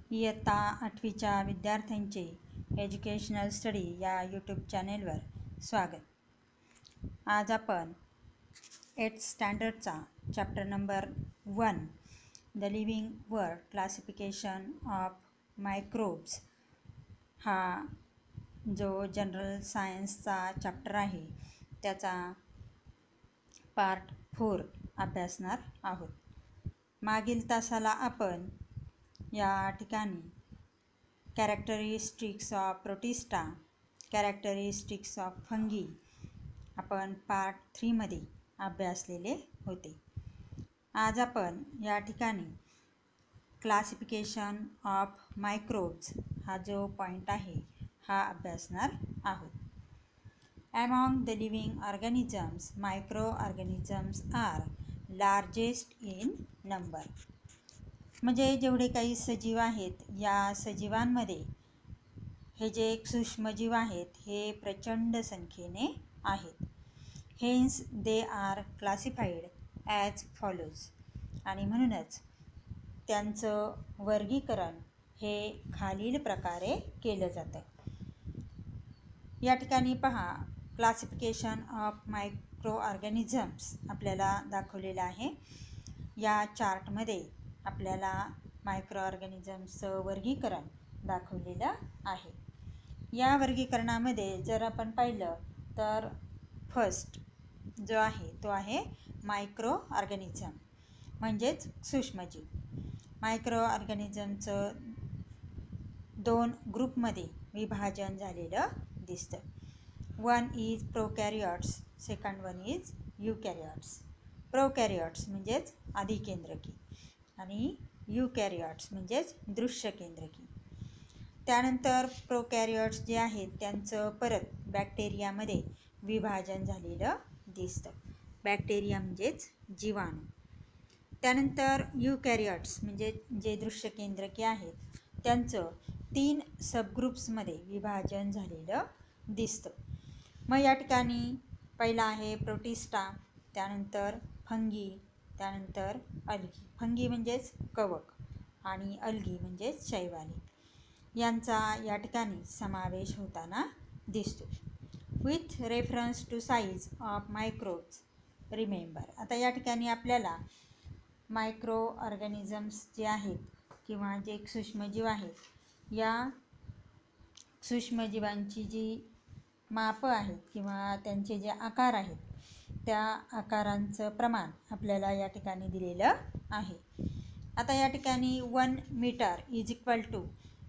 इयत्ता 8वीच्या विद्यार्थ्यांचे educational study या यूट्यूब चॅनेलवर स्वागत. आज आपण 8th स्टँडर्डचा chapter number 1 the living world classification of microbes हा जो जनरल सायन्सचा चॅप्टर आहे त्याचा पार्ट 4 अभ्यासणार आहोत. मागील तासाला आपण या ठिकाणी characteristics of protista, characteristics of fungi आपण पार्ट 3 मध्ये अभ्यासलेले होते. आज आपण या ठिकाणी क्लासिफिकेशन ऑफ मायक्रोब्स हा जो पॉईंट आहे हा अभ्यासणार आहोत. Among the living organisms, microorganisms are largest in number. म्हणजे जेवढे काही सजीव आहेत या सजीवांमध्ये हे जे सूक्ष्मजीव आहेत हे प्रचंड संख्येने आहेत. Hence they are classified as follows. आणि म्हणूनच त्यांचं वर्गीकरण हे खालील प्रकारे केलं जातं. या ठिकाणी पहा, क्लासिफिकेशन ऑफ मायक्रो ऑर्गॅनिझम्स आपल्याला दाखवलेलं आहे. या चार्टमध्ये आपल्याला मायक्रो ऑर्गॅनिझम्सचं वर्गीकरण दाखवलेलं आहे. या वर्गीकरणामध्ये जर आपण पाहिलं तर फर्स्ट जो आहे तो आहे मायक्रो ऑर्गॅनिझम म्हणजेच सूक्ष्मजीव. मायक्रो ऑर्गॅनिझमचं 2 ग्रुपमध्ये विभाजन झालेलं दिसतं. One is prokaryotes, second one is eukaryotes. Prokaryotes म्हणजेच आदिकेंद्रकी आणि यूकॅरियोट्स म्हणजेच दृश्य केंद्रकी. त्यानंतर प्रोकॅरियोट्स जे आहेत त्यांचं परत बॅक्टेरियामध्ये विभाजन झालेलं दिसतं. बॅक्टेरिया म्हणजेच जीवाणू. त्यानंतर यूकॅरियोट्स म्हणजे जे दृश्य केंद्रकी आहेत त्यांचं 3 सबग्रुप्समध्ये विभाजन झालेलं दिसतं. मग या ठिकाणी पहिला आहे प्रोटिस्टा, त्यानंतर फंगी, त्यानंतर अल्गी. फंगी म्हणजेच कवक आणि अल्गी म्हणजेच शैवाली यांचा या ठिकाणी समावेश होताना दिसतो. With reference to size of microbes remember. आता या ठिकाणी आपल्याला मायक्रो ऑर्गॅनिझम्स जे आहेत किंवा जे सूक्ष्मजीव आहेत या सूक्ष्मजीवांची जी मापं आहेत किंवा त्यांचे जे आकार आहेत त्या आकारांचं प्रमाण आपल्याला या ठिकाणी दिलेलं आहे. आता या ठिकाणी 1 metre is equal to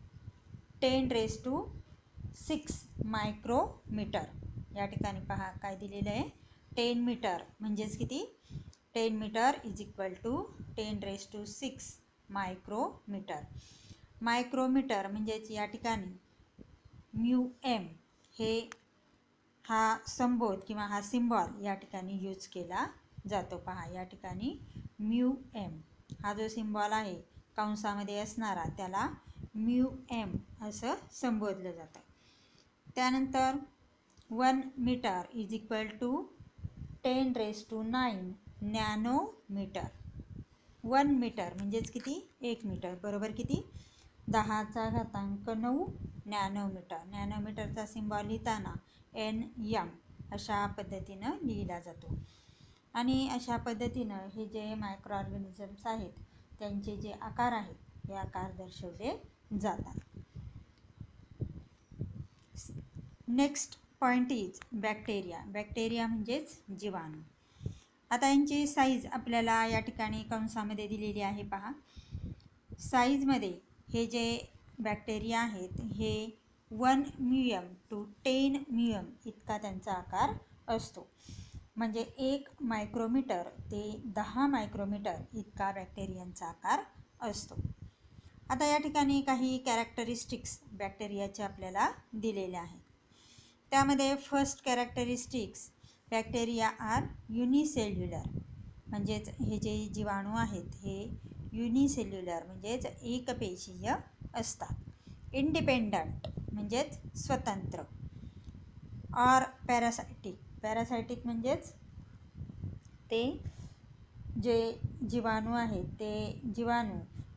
10⁻⁶ micrometre. या ठिकाणी पहा काय दिलेलं आहे. 10 मीटर म्हणजेच किती? 10 metre is equal to 10⁻⁶ micrometre. Micrometre म्हणजेच या ठिकाणी μm हे हा संबोध किंवा हा सिम्बॉल या ठिकाणी यूज केला जातो. पहा या ठिकाणी μm हा जो सिम्बॉल आहे कंसामध्ये असणारा त्याला μm असं संबोधलं जातं. त्यानंतर 1 metre is equal to 10⁹ nanometre. 1 metre म्हणजेच किती? 1 मीटर बरोबर किती? 10⁹ नॅनोमीटर. नॅनोमीटरचा सिम्बॉल लिहिताना nm अशा पद्धतीनं लिहिला जातो. आणि अशा पद्धतीनं हे जे मायक्रो ऑर्गॅनिझम्स आहेत त्यांचे जे आकार आहेत हे आकार दर्शवले जातात. Next point is bacteria. Bacteria म्हणजेच जीवाणू. आता यांची साईज आपल्याला या ठिकाणी कंसामध्ये दिलेली आहे. पहा साईजमध्ये हे जे बॅक्टेरिया आहेत हे 1 μm to 10 μm इतका त्यांचा आकार असतो. म्हणजे 1 मायक्रोमीटर ते 10 मायक्रोमीटर इतका बॅक्टेरियांचा आकार असतो. आता या ठिकाणी काही कॅरेक्टरिस्टिक्स बॅक्टेरियाचे आपल्याला दिलेले आहेत. त्यामध्ये first characteristics bacteria are unicellular. म्हणजेच हे जे जीवाणू आहेत हे युनिसेल्युलर म्हणजेच एकपेशीय असतात. इंडिपेंडंट म्हणजेच स्वतंत्र. Or parasitic. पॅरासायटिक म्हणजेच ते जे जीवाणू आहेत ते जीवाणू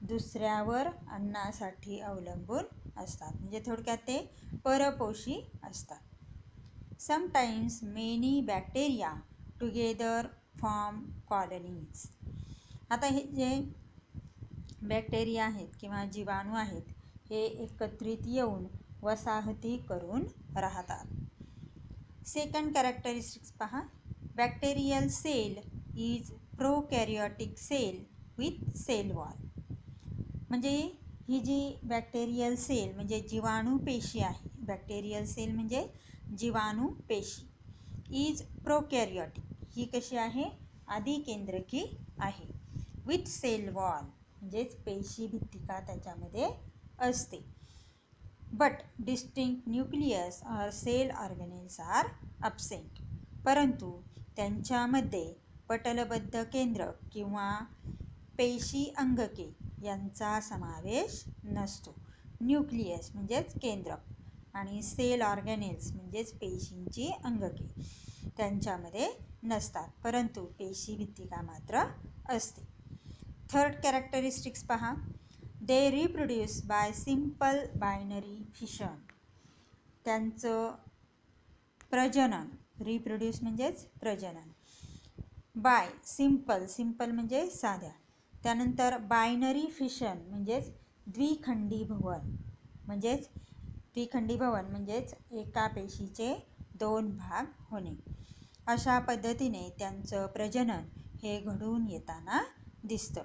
दुसऱ्यावर अन्नासाठी अवलंबून असतात, म्हणजे थोडक्यात ते परपोषी असतात. Sometimes many bacteria together form colonies. आता हे जे बॅक्टेरिया आहेत किंवा जीवाणू आहेत हे एकत्रित येऊन वसाहती करून राहतात. सेकंड कॅरेक्टरिस्टिक्स पहा. Bacterial cell is prokaryotic cell with cell wall. म्हणजे ही जी बॅक्टेरियल सेल म्हणजे जीवाणू पेशी आहे, बॅक्टेरियल सेल म्हणजे जीवाणू पेशी, इज प्रोकॅरियोटिक, ही कशी आहे, आदिकेंद्रकी आहे. विथ सेल वॉल म्हणजेच पेशी भित्तिका त्याच्यामध्ये असते. बट डिस्टिंक्ट न्यूक्लियस और सेल ऑर्गेनेल्स आर अब्सेंट. परंतु त्यांच्यामध्ये पटलबद्ध केंद्रक किंवा पेशी अंगके यांचा समावेश नसतो. न्यूक्लियस म्हणजेच केंद्रक आणि सेल ऑर्गेनेल्स म्हणजेच पेशींची अंगके त्यांच्यामध्ये नसतात, परंतु पेशी भित्तिका मात्र असते. थर्ड कॅरेक्टरिस्टिक्स पहा. They reproduce by simple binary fission. त्यांचं प्रजनन, रिप्रोड्यूस म्हणजेच प्रजनन, बाय सिंपल, सिंपल म्हणजे साध्या, त्यानंतर बायनरी फिशन म्हणजेच द्विखंडीभवन, म्हणजेच द्विखंडीभवन म्हणजेच एका पेशीचे दोन भाग होणे. अशा पद्धतीने त्यांचं प्रजनन हे घडून येताना दिसतं.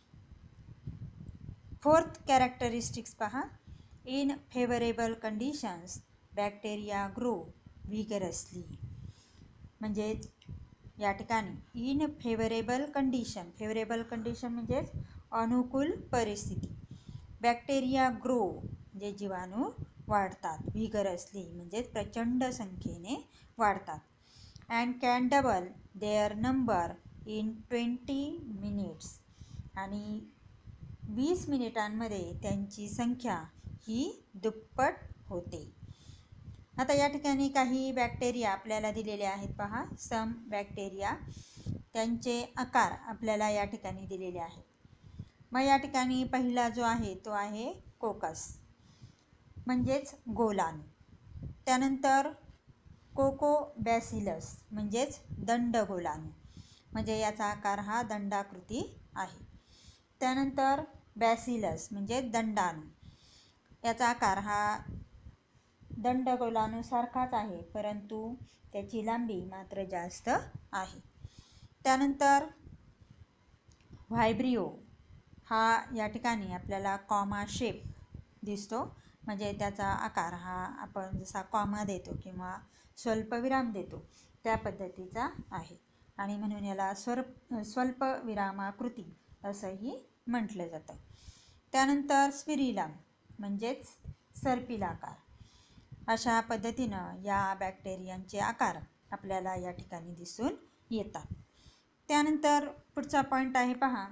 फोर्थ कॅरेक्टरिस्टिक्स पहा. In favourable conditions bacteria grow vigorously. म्हणजेच या ठिकाणी in favourable condition, favourable condition म्हणजेच अनुकूल परिस्थिती, बॅक्टेरिया ग्रो म्हणजे जीवाणू वाढतात, व्हिगरसली म्हणजेच प्रचंड संख्येने वाढतात. And can double their number in 20 minutes. आणि 20 मिनिटांमध्ये त्यांची संख्या ही दुप्पट होते. आता या ठिकाणी काही बॅक्टेरिया आपल्याला दिलेले आहेत पहा. सम बॅक्टेरिया, त्यांचे आकार आपल्याला या ठिकाणी दिलेले आहेत. मग या ठिकाणी पहिला जो आहे तो आहे कोकस म्हणजेच गोलाणू. त्यानंतर कोकोबॅसिलस म्हणजेच दंडगोलाणू, म्हणजे याचा आकार हा दंडाकृती आहे. त्यानंतर बॅसिलस म्हणजे दंडाणू, याचा आकार हा दंडगोलाणूसारखाच आहे, परंतु त्याची लांबी मात्र जास्त आहे. त्यानंतर व्हायब्रिओ, हा या ठिकाणी आपल्याला कॉमा शेप दिसतो, म्हणजे त्याचा आकार हा आपण जसा कॉमा देतो किंवा स्वल्पविराम देतो त्या पद्धतीचा आहे, आणि म्हणून याला स्वल्पविरामाकृती असंही म्हटलं जातं. त्यानंतर स्पिरिलम म्हणजेच सर्पिलाकार. अशा पद्धतीनं या बॅक्टेरियांचे आकार आपल्याला या ठिकाणी दिसून येतात. त्यानंतर पुढचा पॉईंट आहे पहा,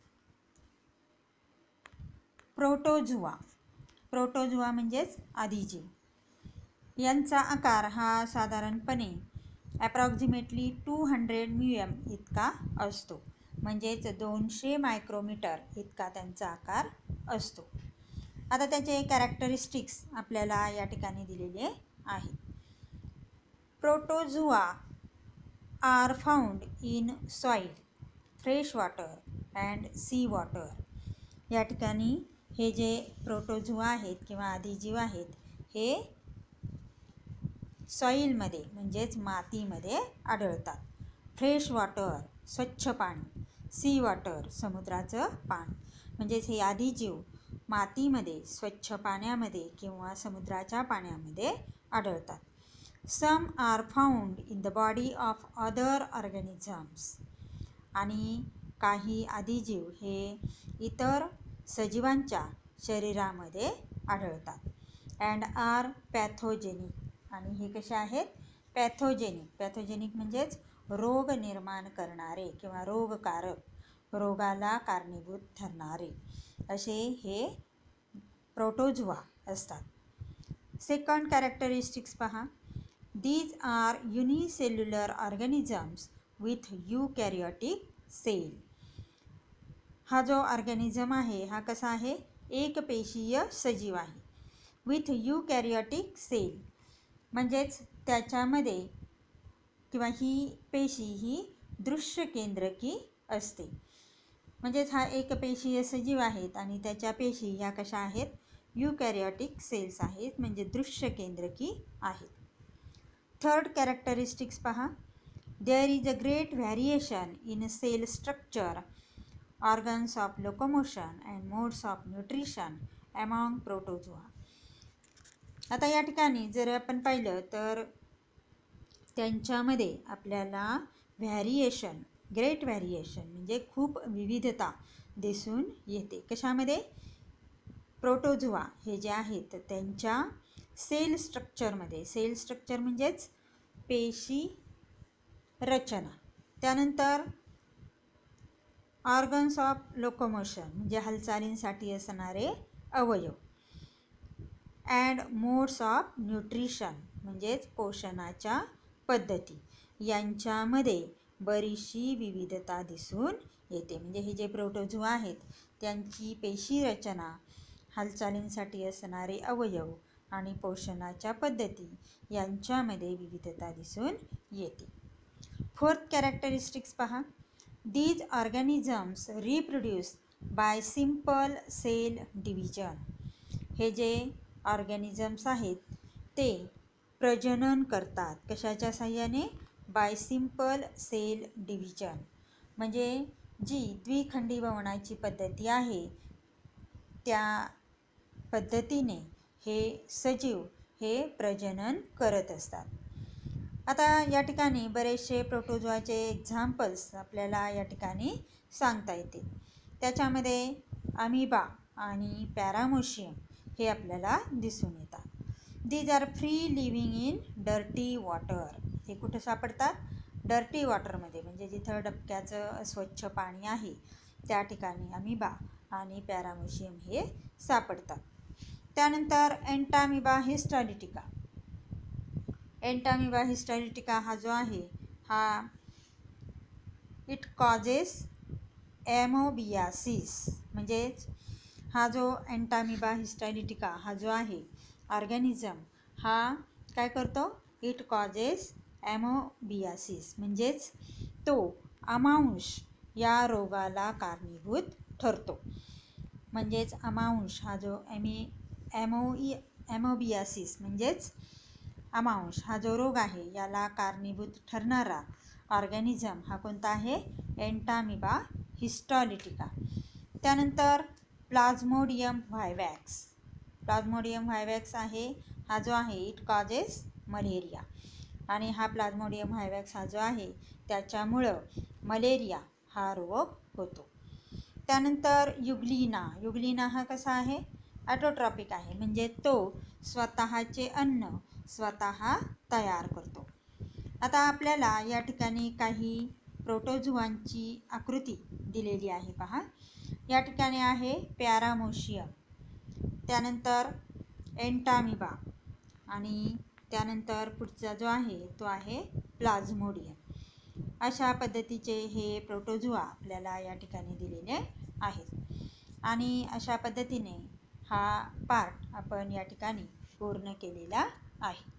प्रोटोझुआ. प्रोटोझुआ म्हणजेच आदिजीव. यांचा आकार हा साधारणपणे ॲप्रॉक्सिमेटली 200 म्युएम इतका असतो, म्हणजेच 200 मायक्रोमीटर इतका त्यांचा आकार असतो. आता त्याचे कॅरेक्टरिस्टिक्स आपल्याला या ठिकाणी दिलेले आहेत. Protozoa are found in soil, fresh water and sea water. या ठिकाणी हे जे प्रोटोझुआ आहेत किंवा आदिजीव आहेत हे सॉईलमध्ये म्हणजेच मातीमध्ये आढळतात. फ्रेश वॉटर स्वच्छ पाणी, सी वॉटर समुद्राचं पाणी, म्हणजेच हे आदिजीव मातीमध्ये, स्वच्छ पाण्यामध्ये किंवा समुद्राच्या पाण्यामध्ये आढळतात. Some are found in the body of other organisms. आणि काही आदिजीव हे इतर सजीवांच्या शरीरामध्ये आढळतात. And are pathogenic. आणि हे कसे आहेत, पॅथोजेनिक. पॅथोजेनिक म्हणजेच रोग निर्माण करणारे किंवा रोगकारक, रोगाला कारणीभूत ठरणारे असे हे प्रोटोझुआ असतात. सेकंड कॅरेक्टरिस्टिक्स पहा. These are unicellular organisms with eukaryotic cell. हा जो ऑर्गॅनिझम आहे हा कसा आहे, एकपेशीय सजीव आहे. विथ युकॅरियोटिक सेल, म्हणजेच त्याच्यामध्ये किंवा ही पेशी ही दृश्य केंद्रकी असते. म्हणजेच हा एकपेशीय सजीव आहेत आणि त्याच्या पेशी ह्या कशा आहेत, युकॅरियोटिक सेल्स आहेत, म्हणजे दृश्य केंद्रकी आहेत. थर्ड कॅरेक्टरिस्टिक्स पहा. There is a great variation in cell structure, organs of locomotion and modes of nutrition among protozoa. आता या ठिकाणी जर आपण पाहिलं तर त्यांच्यामध्ये आपल्याला व्हॅरिएशन, ग्रेट व्हॅरिएशन म्हणजे खूप विविधता दिसून येते. कशामध्ये, प्रोटोझोआ हे जे आहेत त्यांच्या सेल स्ट्रक्चरमध्ये. सेल स्ट्रक्चर म्हणजेच पेशी रचना. त्यानंतर ऑर्गन्स ऑफ लोकोमोशन म्हणजे हालचालींसाठी असणारे अवयव. अँड मोड्स ऑफ न्यूट्रिशन म्हणजेच पोषणाच्या पद्धती, यांच्यामध्ये बरीचशी विविधता दिसून येते. म्हणजे हे जे प्रोटोझोआ आहेत त्यांची पेशी रचना, हालचालींसाठी असणारे अवयव आणि पोषणाच्या पद्धती यांच्यामध्ये विविधता दिसून येते. फोर्थ कॅरेक्टरिस्टिक्स पहा. These organisms reproduce by simple cell division. हे जे ऑर्गॅनिझम्स आहेत ते प्रजनन करतात. कशाच्या साहाय्याने, बाय सिम्पल सेल डिव्हिजन, म्हणजे जी द्विखंडीभवनाची पद्धती आहे त्या पद्धतीने हे सजीव हे प्रजनन करत असतात. आता या ठिकाणी बरेचसे प्रोटोझोआचे एक्झाम्पल्स आपल्याला या ठिकाणी सांगता येतील. त्याच्यामध्ये अमिबा आणि पॅरामोशियम हे आपल्याला दिसून येतात. These are free living in dirty water. हे कुठं सापडतात, डर्टी वॉटरमध्ये, म्हणजे जिथं डबक्याचं अस्वच्छ पाणी आहे त्या ठिकाणी अमिबा आणि पॅरामोशियम हे सापडतात. त्यानंतर एंटामिबा हिस्टॉलिटिका. एंटामिबा हिस्टॉलिटिका हा जो आहे हा इट कॉजेस एमोबियासिस, म्हणजेच हा जो एंटामिबा हिस्टॉलिटिका हा जो आहे ऑर्गॅनिझम हा काय करतो, इट कॉजेस एमोबियासिस, म्हणजेच तो अमांश या रोगाला कारणीभूत ठरतो. म्हणजेच अमांश हा जो एमोबियासिस म्हणजेच अमांश हा जो रोग आहे याला कारणीभूत ठरणारा ऑर्गॅनिझम हा कोणता आहे, एंटामिबा हिस्टॉलिटिका. त्यानंतर प्लाझ्मोडियम व्हायवॅक्स. प्लाझ्मोडियम व्हायवॅक्स आहे हा जो आहे इट कॉजेस मलेरिया, आणि हा प्लाझ्मोडियम व्हायवॅक्स हा जो आहे त्याच्यामुळं मलेरिया हा रोग होतो. त्यानंतर युग्लिना. युग्लिना हा कसा आहे, ॲटोट्रॉपिक आहे, म्हणजे तो स्वतःचे अन्न स्वतः तयार करतो. आता आपल्याला या ठिकाणी काही प्रोटोझोआंची आकृती दिलेली आहे पहा. या ठिकाणी आहे पॅरामोशियम, त्यानंतर एंटामिबा आणि त्यानंतर पुढचा जो आहे तो आहे प्लाझ्मोडियम. अशा पद्धतीचे हे प्रोटोझोआ आपल्याला या ठिकाणी दिलेले आहेत. आणि अशा पद्धतीने हा पार्ट आपण या ठिकाणी पूर्ण केलेला आहे.